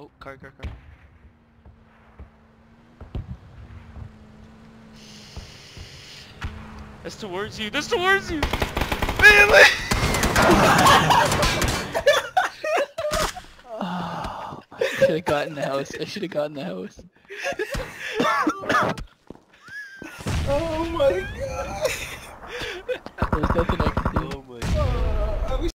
Oh, car. That's towards you. That's towards you. Really? Oh, I should have gotten the house. I should have gotten the house. Oh my god. There's nothing I